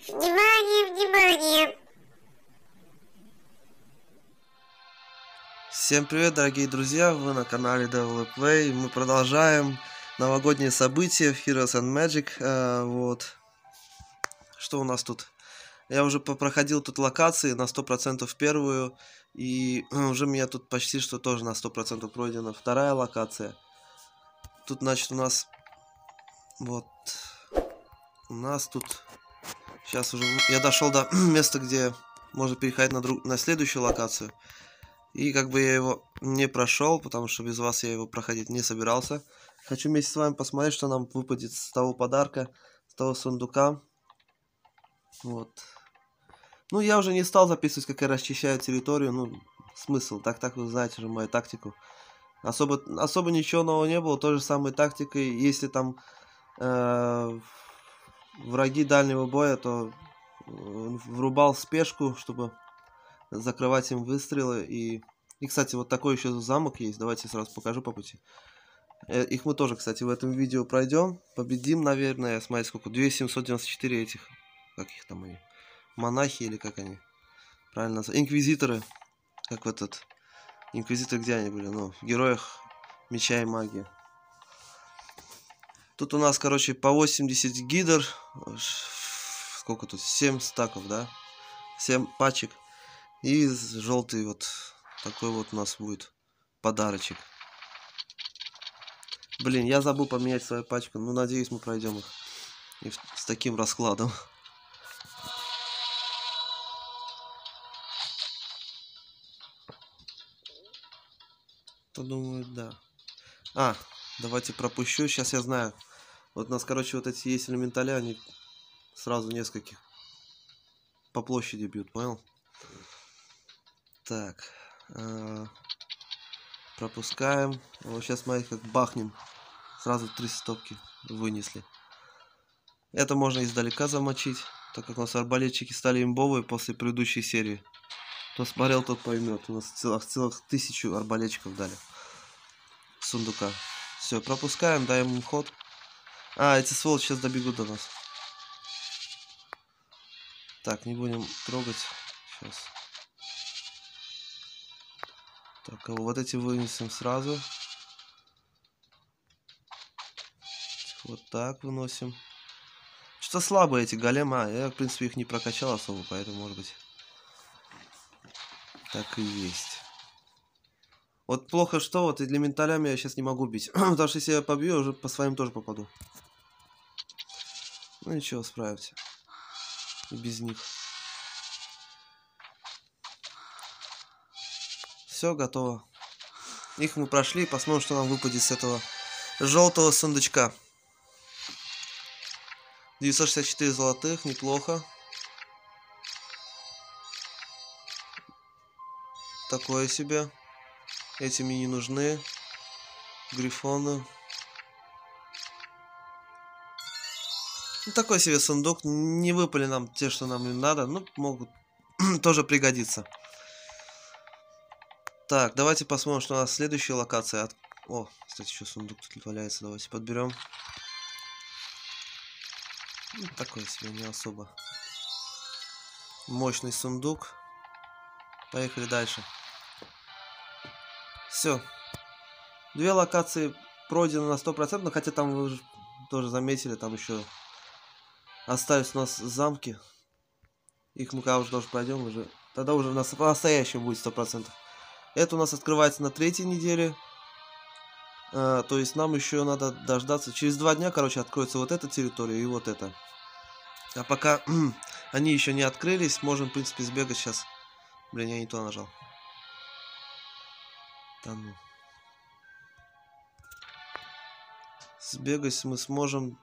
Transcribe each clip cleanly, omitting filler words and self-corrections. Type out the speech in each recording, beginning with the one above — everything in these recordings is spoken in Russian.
Внимание, внимание! Всем привет, дорогие друзья! Вы на канале Devil Play. Мы продолжаем новогодние события в Heroes and Magic. Вот. Что у нас тут? Я уже проходил тут локации на 100% первую. И уже меня тут почти что тоже на 100% пройдена вторая локация. Тут, значит, у нас... Вот. У нас тут... Сейчас уже... Я дошел до места, где можно переходить на следующую локацию. И как бы я его не прошел, потому что без вас я его проходить не собирался. Хочу вместе с вами посмотреть, что нам выпадет с того подарка, с того сундука. Вот. Ну, я уже не стал записывать, как я расчищаю территорию. Ну, смысл. Так вы знаете же мою тактику. Особо ничего нового не было. Той же самой тактикой. Если там враги дальнего боя, то врубал спешку, чтобы закрывать им выстрелы. И, кстати, вот такой еще замок есть. Давайте сразу покажу по пути. Их мы тоже, кстати, в этом видео пройдем. Победим, наверное. Смотрите, сколько. 2794 этих. Как их там они? Монахи или как они? Правильно называют. Инквизиторы. Как в этот... Инквизиторы где они были? Ну, в Героях Меча и Магии. Тут у нас, короче, по 80 гидр. Сколько тут? 7 стаков, да? 7 пачек. И желтый вот такой вот у нас будет подарочек. Блин, я забыл поменять свою пачку. Ну, надеюсь, мы пройдем их. И с таким раскладом. То думаю, да. Давайте пропущу. Сейчас я знаю. Вот у нас, короче, вот эти есть элементаля, они сразу нескольких по площади бьют, понял? Так. Пропускаем. Вот сейчас смотри, как бахнем. Сразу 3 стопки вынесли. Это можно издалека замочить, так как у нас арбалетчики стали имбовые после предыдущей серии. Кто смотрел, тот поймет. У нас целых 1000 арбалетчиков дали. Сундука. Все, пропускаем, даем им ход. Эти сволочи сейчас добегут до нас. Так, не будем трогать. Сейчас. Так, вот эти вынесем сразу. Вот так выносим. Что слабые эти големы. Я, в принципе, их не прокачал особо, поэтому, может быть, так и есть. Вот плохо, что вот элементалями я сейчас не могу бить. Потому что если я побью, я уже по своим тоже попаду. Ну ничего, справимся. И без них. Все, готово. Их мы прошли. Посмотрим, что нам выпадет с этого желтого сундучка. 964 золотых, неплохо. Такое себе. Эти мне не нужны. Грифоны. Ну, такой себе сундук. Не выпали нам те, что нам не надо. Ну, могут тоже пригодиться. Так, давайте посмотрим, что у нас следующая локация. О, кстати, еще сундук тут валяется. Давайте подберем. Ну, такой себе, не особо мощный сундук. Поехали дальше. Все. 2 локации пройдены на 100%, хотя там вы тоже заметили, там еще остались у нас замки. Их мы когда уже тоже пройдем, уже тогда уже у нас по-настоящему будет 100%. Это у нас открывается на 3-й неделе. То есть нам еще надо дождаться. Через 2 дня, короче, откроется вот эта территория и вот эта. А пока они еще не открылись, можем, в принципе, сбегать сейчас. Блин, я не то нажал. Да ну. Сбегать мы сможем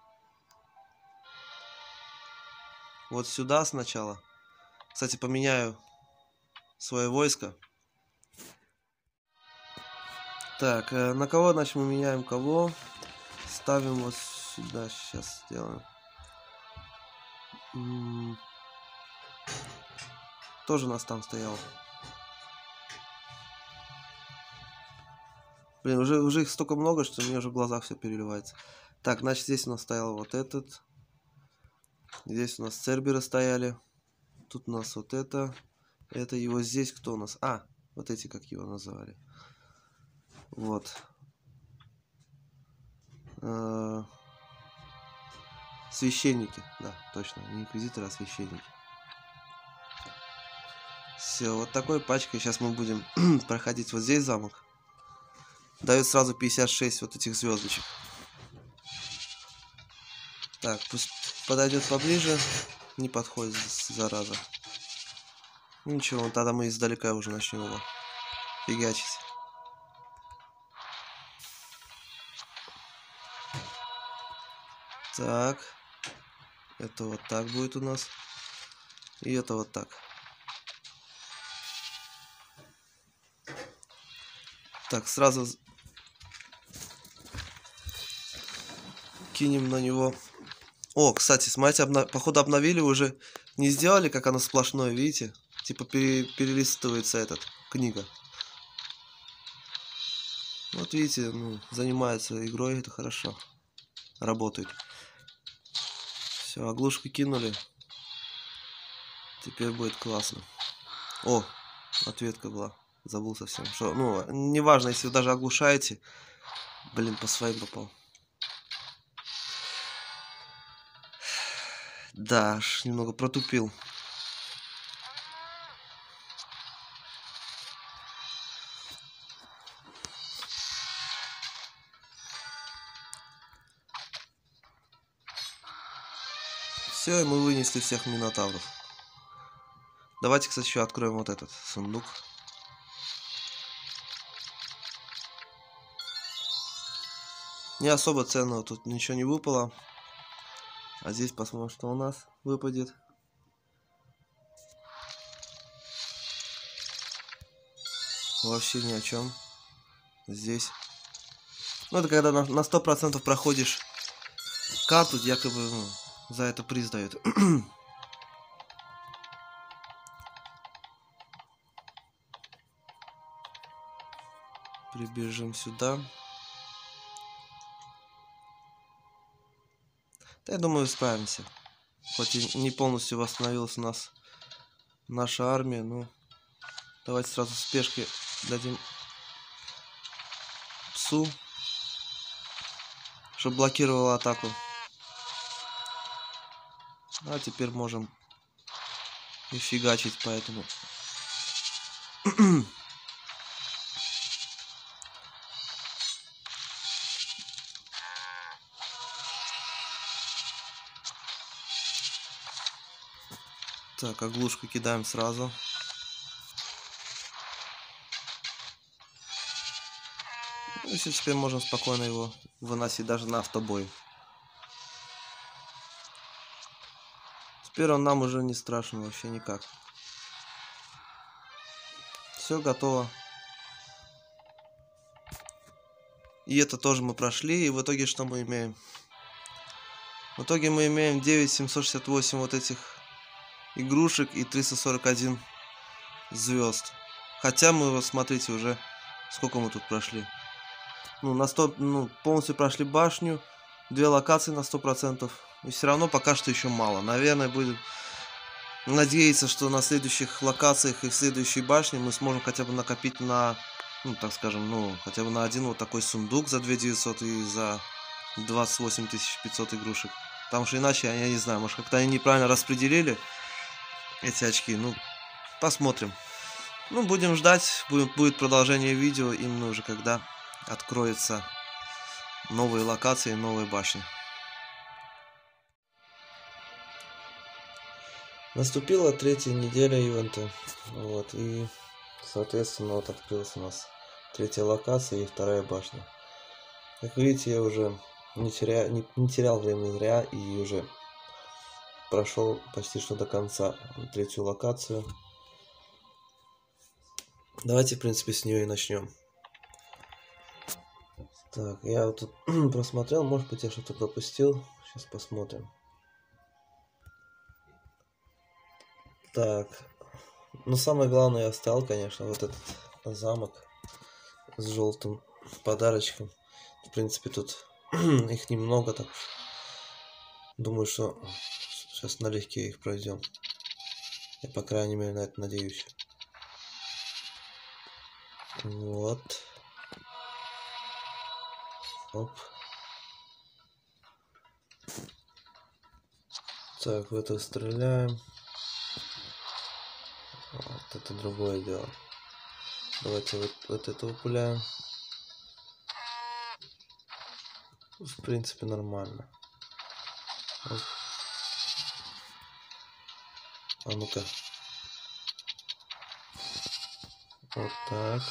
вот сюда сначала. Кстати, поменяю свое войско. Так, на кого, значит, мы меняем кого? Ставим вот сюда, сейчас сделаем. Тоже у нас там стоял. Блин, уже их столько много, что мне уже в глазах все переливается. Так, значит, здесь у нас стоял вот этот. Здесь у нас церберы стояли. Тут у нас вот это. Это его здесь кто у нас? А, вот эти, как его называли. Вот. Священники. Да, точно. Не инквизиторы, а священники. Все, вот такой пачкой. Сейчас мы будем проходить вот здесь замок. Дает сразу 56 вот этих звездочек. Так, пусть подойдет поближе. Не подходит, зараза. Ничего, тогда мы издалека уже начнем его фигачить. Так. Это вот так будет у нас. И это вот так. Так, сразу кинем на него. О, кстати, смотрите, походу обновили уже. Не сделали, как оно сплошное, видите? Типа перелистывается этот книга. Вот видите, ну, занимается игрой, это хорошо. Работает. Все, оглушку кинули. Теперь будет классно. О, ответка была. Забыл совсем. Что, ну, неважно, если вы даже оглушаете. Блин, по своим попал. Да, аж немного протупил. Все, и мы вынесли всех минотавров. Давайте, кстати, еще откроем вот этот сундук. Не особо ценного тут ничего не выпало. А здесь посмотрим, что у нас выпадет. Вообще ни о чем. Здесь. Ну, это когда на 100% проходишь карту, якобы, ну, за это приз дают. Прибежим сюда. Да, я думаю, справимся. Хоть и не полностью восстановилась у нас наша армия, но давайте сразу в спешке дадим псу, чтобы блокировала атаку. А теперь можем и фигачить, поэтому... Так, оглушку кидаем сразу. Ну, и все, теперь можем спокойно его выносить даже на автобой. Теперь он нам уже не страшен вообще никак. Все готово. И это тоже мы прошли. И в итоге что мы имеем? В итоге мы имеем 9768 вот этих игрушек и 341 звезд. Хотя мы, вот смотрите, уже сколько мы тут прошли. Ну, на 100, ну, полностью прошли башню, 2 локации на 100%. И все равно пока что еще мало. Наверное, будет надеяться, что на следующих локациях и в следующей башне мы сможем хотя бы накопить на, ну, так скажем, ну, хотя бы на один вот такой сундук за 2900 и за 28 500 игрушек. Потому что иначе, я не знаю, может, как-то они неправильно распределили эти очки. Ну, посмотрим. Ну, будем ждать. Будет продолжение видео именно уже когда откроются новые локации, новые башни. Наступила 3-я неделя ивента. Вот, и, соответственно, вот открылась у нас 3-я локация и 2-я башня. Как видите, я уже не терял время зря и уже прошел почти что до конца 3-ю локацию. Давайте, в принципе, с нее и начнем. Так, я вот тут просмотрел, может быть, я что-то пропустил. Сейчас посмотрим. Так, ну самое главное я оставил, конечно, вот этот замок с желтым подарочком. В принципе, тут их немного, так думаю, что Сейчас налегке их пройдем. Я, по крайней мере, на это надеюсь. Вот. Оп. Так, в это стреляем. Вот это другое дело. Давайте вот этого пуляем. В принципе, нормально. Оп. А ну-ка. Вот так.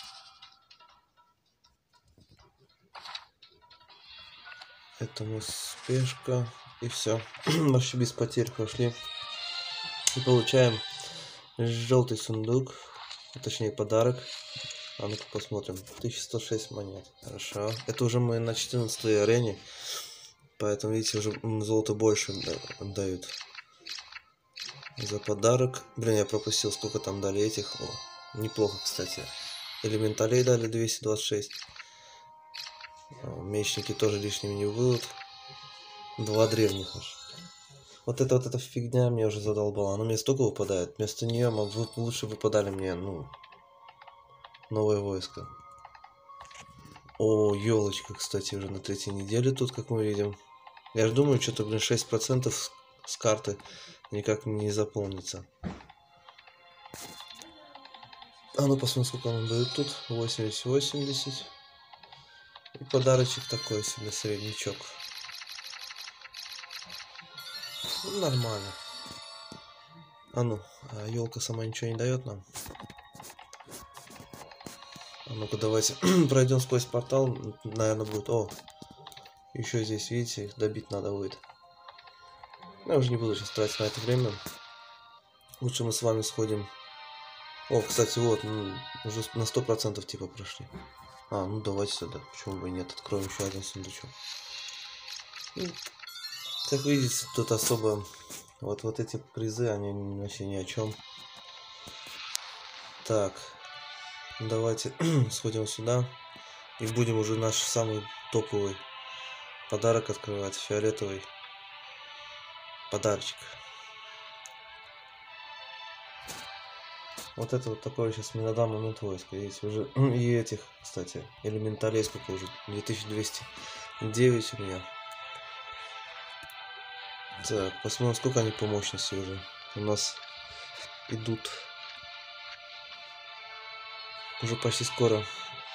Это мы спешка. И все. Вообще без потерь прошли. И получаем желтый сундук. Точнее, подарок. А ну-ка посмотрим. 1106 монет. Хорошо. Это уже мы на 14-й арене. Поэтому, видите, уже золото больше дают. За подарок. Блин, я пропустил, сколько там дали этих. О, неплохо, кстати. Элементалей дали 226. Мечники тоже лишними не будут. 2 древних аж. Вот эта фигня меня уже задолбала. Она мне столько выпадает. Вместо нее лучше выпадали мне, ну, новое войско. О, елочка, кстати, уже на 3-й неделе тут, как мы видим. Я же думаю, что-то, блин, 6% с карты никак не заполнится. А ну посмотрим, сколько он дает тут. 80. И подарочек такой себе, среднячок. Ну, нормально. А ну, елка сама ничего не дает нам. А ну-ка давайте пройдем сквозь портал. Наверное, будет. О, еще здесь, видите, их добить надо будет. Я уже не буду сейчас тратить на это время. Лучше мы с вами сходим. О, кстати, вот, уже на 100% типа прошли. А, ну давайте сюда. Почему бы и нет? Откроем еще один сундучок. Ну, как видите, тут особо... Вот эти призы, они вообще ни о чем. Так. Давайте сходим сюда. И будем уже наш самый топовый подарок открывать. Фиолетовый подарочек. Вот это вот такой сейчас мне на данный момент войско. Видите, уже и этих, кстати, элементалей сколько уже? 2209 у меня. Так, посмотрим, сколько они по мощности уже. У нас идут. Уже почти скоро.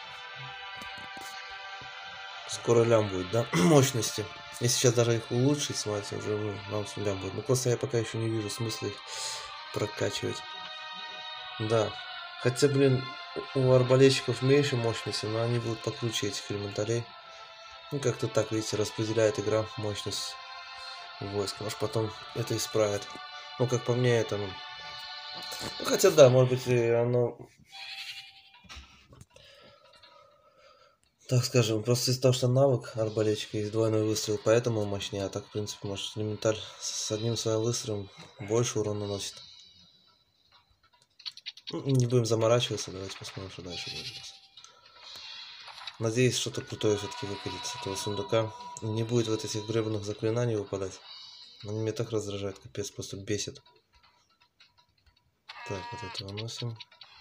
Скоро лям будет, да? Мощности. Если сейчас даже их улучшить, смотрите, уже нам лям будет. Но просто я пока еще не вижу смысла их прокачивать. Да. Хотя, блин, у арбалетчиков меньше мощности, но они будут покруче этих элементарей. Ну, как-то так, видите, распределяет игра мощность войск. Может, потом это исправят. Ну, как по мне, это... Ну, хотя, да, может быть, и оно... Так скажем, просто из-за того, что навык арбалетчика есть двойной выстрел, поэтому мощнее. А так, в принципе, может, элементаль с одним своим выстрелом больше урона наносит. Не будем заморачиваться, давайте посмотрим, что дальше будет. Надеюсь, что-то крутое все-таки выпадет с этого сундука. Не будет вот этих гребаных заклинаний выпадать. Они меня так раздражают, капец, просто бесит. Так, вот это выносим.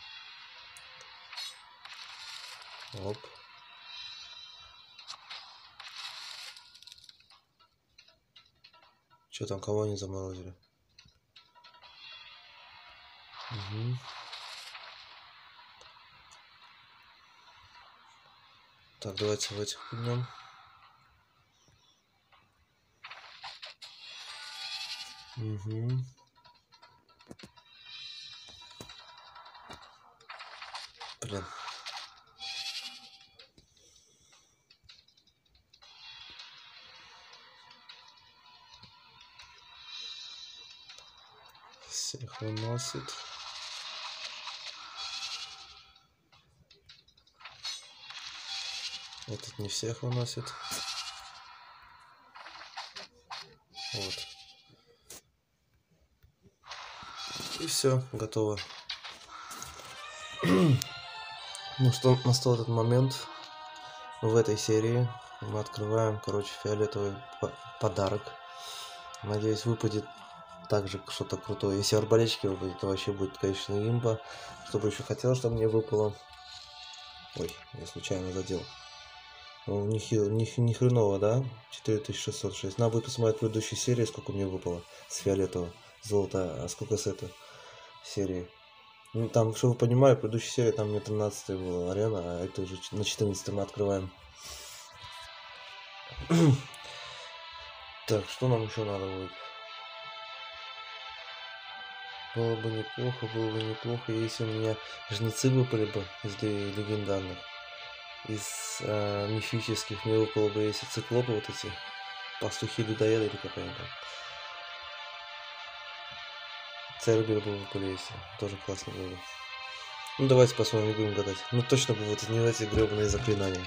Оп. Что там, кого они заморозили? Угу. Так, давайте в этих пнем. Угу. Блин. Всех выносит. Этот не всех выносит. Вот. И все, готово. Ну что, настал этот момент. В этой серии мы открываем, короче, фиолетовый подарок. Надеюсь, выпадет также что-то крутое. Если арбалетчики выпадет, то вообще будет, конечно, имба. Что бы еще хотел, чтобы мне выпало. Ой, я случайно задел. Ну, ни хреново, да? 4606. Надо будет посмотреть предыдущей серии, сколько мне выпало с фиолетового золота, а сколько с этой серии. Ну, там, чтобы вы понимали, в предыдущей серии там мне 13 была арена, а это уже на 14 мы открываем. Так, что нам еще надо будет? Было бы неплохо, если у меня жнецы выпали бы из легендарных. Из мифических мне выпало бы, если циклопы вот эти, пастухи-людоеды или как они там. Цербер бы выпали, если. Тоже классно было бы. Ну давайте посмотрим, не будем гадать. Ну точно бы вот не эти гребаные заклинания.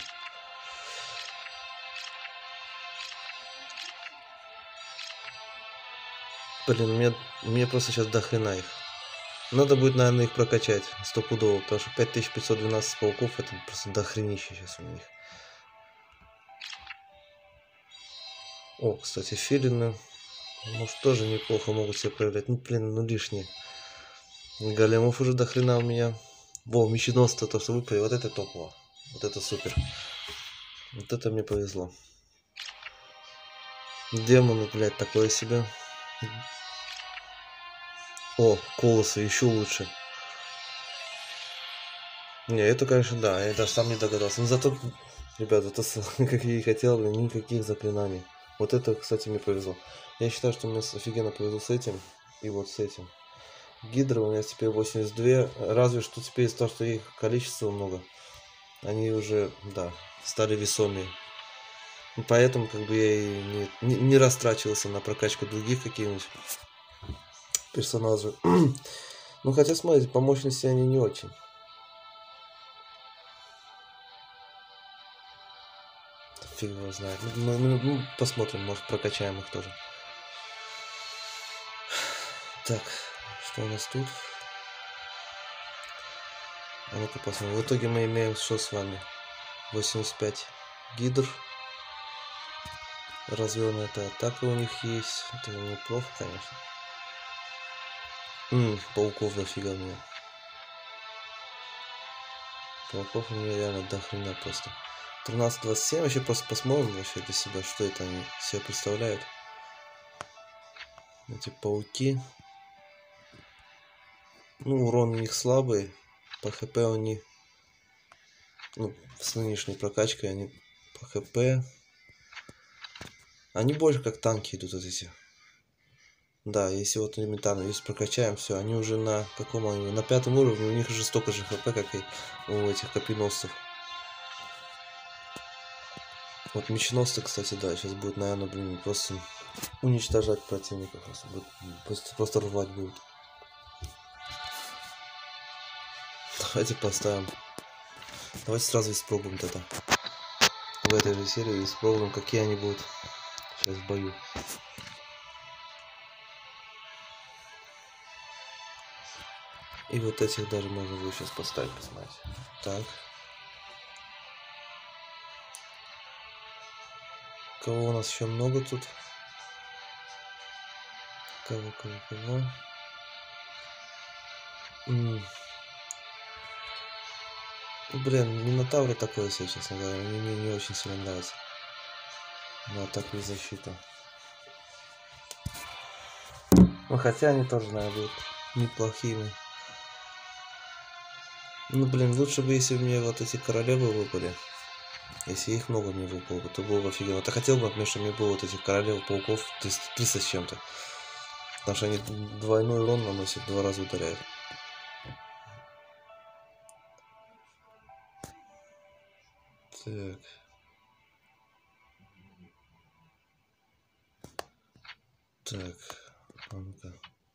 Блин, мне просто сейчас до хрена их. Надо будет, наверное, их прокачать стопудово, потому что 5512 пауков это просто до хренища сейчас у них. О, кстати, филины, может, тоже неплохо могут себя проявлять. Ну, блин, ну лишние. Големов уже до хрена у меня. Во, меченосцы, то, что выпали, вот это топово. Вот это супер. Вот это мне повезло. Демоны, блядь, такое себе. О, колосы, еще лучше. Не, это, конечно, да, я даже сам не догадался. Но зато, ребята, то, как я и хотел, никаких заклинаний. Вот это, кстати, мне повезло. Я считаю, что мне офигенно повезло с этим и вот с этим. Гидра у меня теперь 82, разве что теперь из-за того, что их количество много, они уже, да, стали весомее. Поэтому, как бы, я и не растрачивался на прокачку других каких-нибудь персонажей. Ну, хотя, смотрите, по мощности они не очень. Фиг его знает. Ну, посмотрим, может, прокачаем их тоже. Так, что у нас тут? А ну-ка посмотрим. В итоге мы имеем что с вами? 85 гидр. Развернутая атака у них есть. Это неплохо, конечно. Пауков дофига мне. Пауков у меня реально до хрена просто. 13-27. Вообще просто посмотрим вообще для себя, что это они себя представляют. Эти пауки. Ну, урон у них слабый. По хп они, ну, с нынешней прокачкой они по хп. Они больше как танки идут вот эти. Да, если вот элементарно, если прокачаем, все, они уже на каком они? На 5 уровне, у них уже столько же хп, как и у этих копьеносцев. Вот меченосцы, кстати, да, сейчас будет, наверное, блин, просто уничтожать противников. Просто рвать будут. Давайте поставим. Давайте сразу испробуем это. В этой же серии испробуем, какие они будут сейчас в бою. И вот этих даже можно будет сейчас поставить, посмотреть. Так. Кого у нас еще много тут? Кого? Блин, Минотавры такое себе, честно говоря. Мне не очень сильно нравится. Но так не защита. Ну хотя они тоже, наверное, будут неплохими. Ну блин, лучше бы, если мне вот эти королевы выпали. Если их много мне выпало, то было бы офигенно. Вот я хотел бы, например, чтобы мне было вот этих королев, пауков 300 с чем-то. Потому что они двойной урон наносят, 2 раза ударяют. Так. Так. Ну-ка.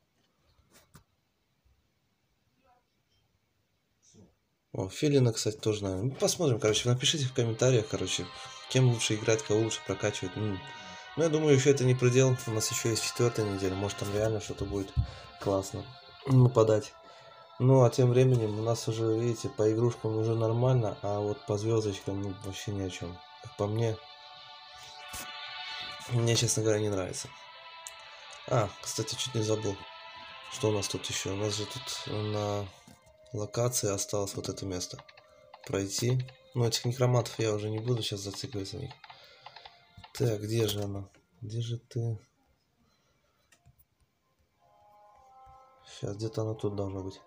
О, Филина, кстати, тоже, наверное. Ну, посмотрим, короче, напишите в комментариях, короче, кем лучше играть, кого лучше прокачивать. Ну, я думаю, еще это не предел. У нас еще есть 4-я неделя. Может, там реально что-то будет классно нападать. Ну, а тем временем у нас уже, видите, по игрушкам уже нормально, а вот по звездочкам, ну, вообще ни о чем. Как по мне, честно говоря, не нравится. Кстати, чуть не забыл. Что у нас тут еще? У нас же тут на локации осталось вот это место пройти. Но этих некромантов я уже не буду сейчас зацикливаться на них. Так, где же она? Где же ты? Сейчас где-то она тут должна быть.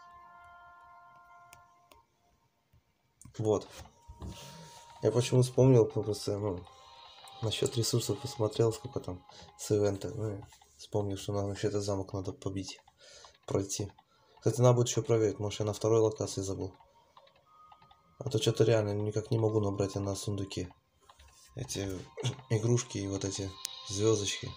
Вот. Я почему вспомнил, просто, насчет ресурсов посмотрел, сколько там с ивента. Вспомнил, что нам еще этот замок надо побить, пройти. Кстати, надо будет еще проверить, может я на второй локации забыл. А то что-то реально никак не могу набрать на сундуке эти игрушки и вот эти звездочки.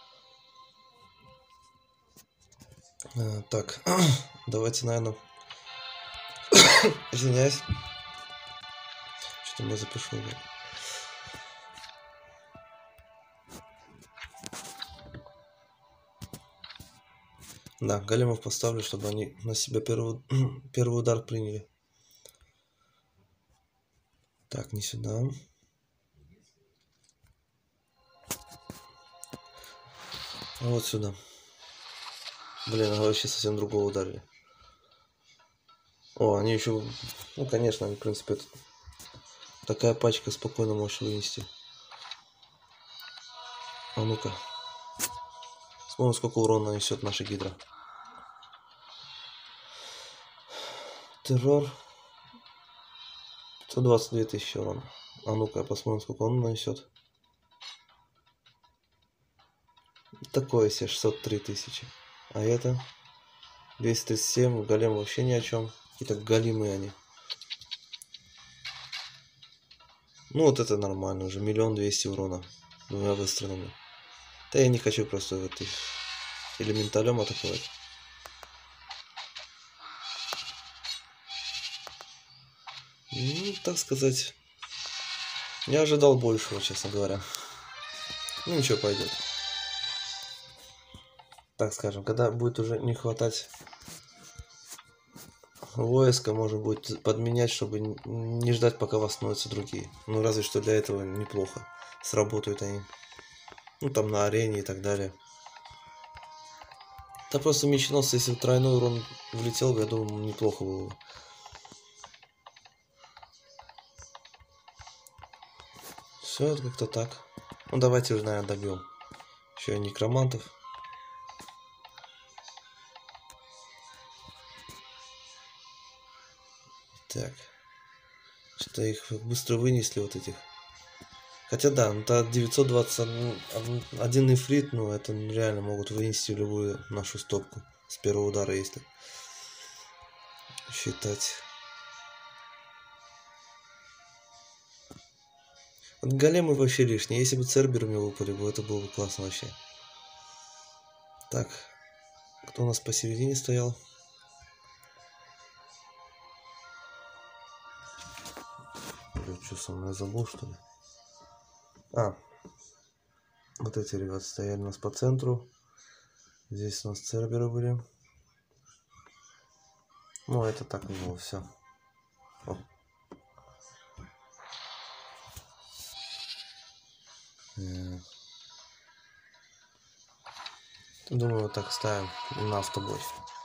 Так, давайте, наверное, извиняюсь, что-то мы запишу. Да, големов поставлю, чтобы они на себя первый удар приняли. Так, не сюда. А вот сюда. Блин, они вообще совсем другого ударили. О, они еще... Ну, конечно, они, в принципе, такая пачка спокойно можешь вынести. А ну-ка. Смотрим, сколько урона несет наша гидра. Террор. 122 тысячи урона. А ну-ка, посмотрим, сколько он нанесет. Такое себе, 603 тысячи. А это 237, голем вообще ни о чем. Какие-то голимые они. Ну вот это нормально, уже 1 200 000 урона двумя выстрелами. Да я не хочу просто вот их элементалем атаковать. Ну, так сказать, я ожидал большего, честно говоря. Ну ничего, пойдет. Так скажем, когда будет уже не хватать войска, можно будет подменять, чтобы не ждать, пока восстановятся другие. Ну разве что для этого неплохо сработают они. Ну там на арене и так далее. Да просто меченосцы, если тройной урон влетел бы, я думаю, неплохо было бы. Все, это как-то так. Ну давайте уже, наверное, добьем. Еще и некромантов. Так. Что их быстро вынесли, вот этих. Хотя да, ну то 921 ифрит, ну это реально могут вынести любую нашу стопку с первого удара, если считать. Вот големы вообще лишние. Если бы церберами выпали бы, это было бы классно вообще. Так, кто у нас посередине стоял? Что со мной забыл, что ли? Вот эти ребята стояли у нас по центру. Здесь у нас церберы были. Ну, это так и было, все. Думаю, вот так ставим на автобой.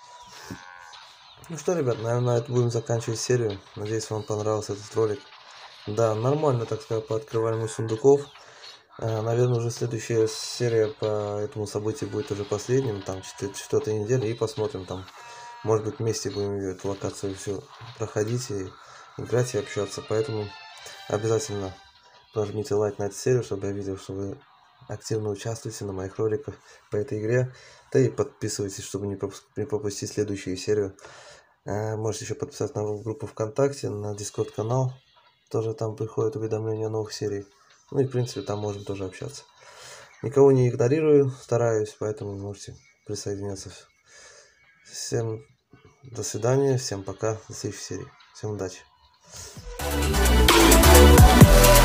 Ну что, ребят, наверное, на этом будем заканчивать серию. Надеюсь, вам понравился этот ролик. Да, нормально, так сказать, по открыванию сундуков. Наверное, уже следующая серия по этому событию будет уже последним, там 4-я неделя, и посмотрим там. Может быть, вместе будем эту локацию все проходить и играть и общаться. Поэтому обязательно нажмите лайк на эту серию, чтобы я видел, что вы активно участвуете на моих роликах по этой игре. Да и подписывайтесь, чтобы не пропустить следующую серию. Можете еще подписаться на группу ВКонтакте, на Дискорд канал. Тоже там приходят уведомления о новых сериях. Ну и в принципе там можем тоже общаться. Никого не игнорирую, стараюсь, поэтому можете присоединяться. Всем до свидания, всем пока, до следующей серии. Всем удачи.